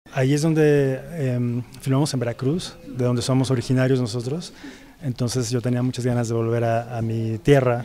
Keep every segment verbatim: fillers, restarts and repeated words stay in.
Ahí es donde eh, filmamos en Veracruz, de donde somos originarios nosotros. Entonces yo tenía muchas ganas de volver a, a mi tierra.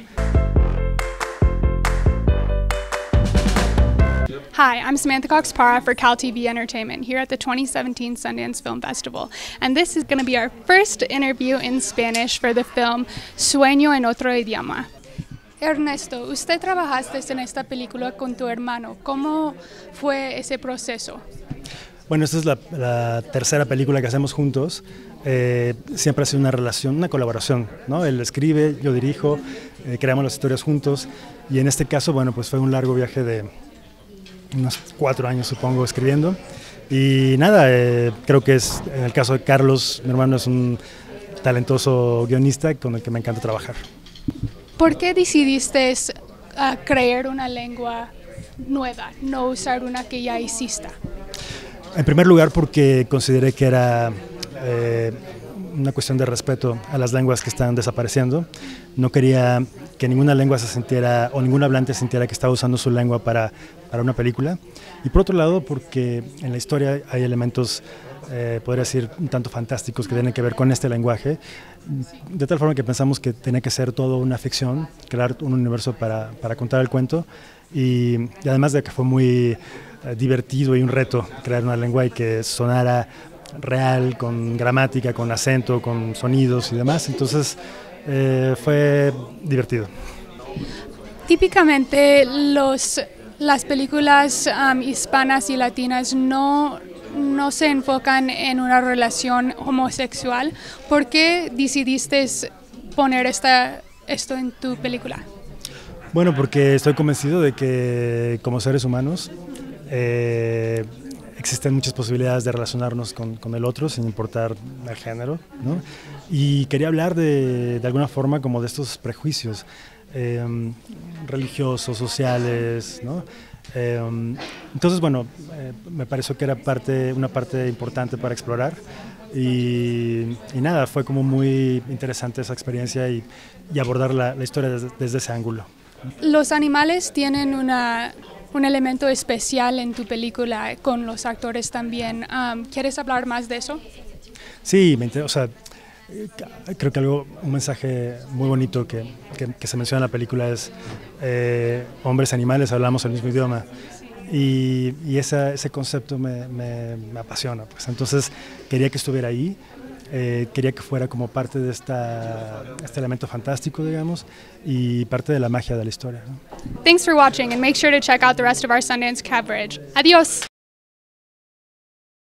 Hi, I'm Samantha Cox-Para for Cal T V Entertainment here at the twenty seventeen Sundance Film Festival. And this is going to be our first interview in Spanish for the film Sueño en otro idioma. Ernesto, usted trabajaste en esta película con tu hermano. ¿Cómo fue ese proceso? Bueno, esta es la, la tercera película que hacemos juntos. Eh, siempre ha sido una relación, una colaboración, ¿no? Él escribe, yo dirijo, eh, creamos las historias juntos. Y en este caso, bueno, pues fue un largo viaje de unos cuatro años, supongo, escribiendo. Y nada, eh, creo que es, en el caso de Carlos, mi hermano es un talentoso guionista con el que me encanta trabajar. ¿Por qué decidiste uh, crear una lengua nueva, no usar una que ya exista? En primer lugar, porque consideré que era eh, una cuestión de respeto a las lenguas que están desapareciendo. No quería que ninguna lengua se sintiera, o ningún hablante sintiera que estaba usando su lengua para, para una película. Y por otro lado, porque en la historia hay elementos, eh, podría decir, un tanto fantásticos que tienen que ver con este lenguaje, de tal forma que pensamos que tenía que ser todo una ficción, crear un universo para, para contar el cuento. Y, y además de que fue muy eh, divertido y un reto crear una lengua y que sonara real, con gramática, con acento, con sonidos y demás. Entonces eh, fue divertido. Típicamente los, las películas um, hispanas y latinas no, no se enfocan en una relación homosexual. ¿Por qué decidiste poner esta, esto en tu película? Bueno, porque estoy convencido de que como seres humanos eh, existen muchas posibilidades de relacionarnos con, con el otro sin importar el género, ¿no? Y quería hablar de, de alguna forma como de estos prejuicios eh, religiosos, sociales, ¿no? Eh, entonces, bueno, eh, me pareció que era parte, una parte importante para explorar. Y, y nada, fue como muy interesante esa experiencia y, y abordar la, la historia desde, desde ese ángulo. Los animales tienen una, un elemento especial en tu película, con los actores también. Um, ¿Quieres hablar más de eso? Sí, me o sea, creo que algo, un mensaje muy bonito que, que, que se menciona en la película es eh, hombres y animales hablamos el mismo idioma. Y, y esa, ese concepto me, me, me apasiona, pues. Entonces quería que estuviera ahí. Eh, quería que fuera como parte de esta, este elemento fantástico, digamos, y parte de la magia de la historia, ¿no? Thanks for watching and make sure to check out the rest of our Sundance coverage. Adiós!